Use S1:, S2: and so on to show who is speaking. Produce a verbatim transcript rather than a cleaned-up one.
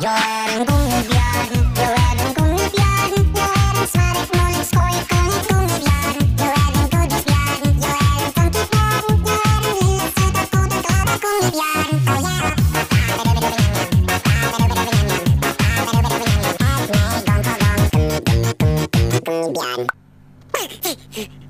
S1: Jag är en gummibjörn, jag är en gummibjörn. Jag är en svartmålig skojkung gummibjörn. Jag är en godisbjörn, jag är en funkybjörn. Jag är den lilla söta goda glada gummibjörn. Oh yeah. Ät mig gång på gång, gummi, gummi, gummi, gummibjörn.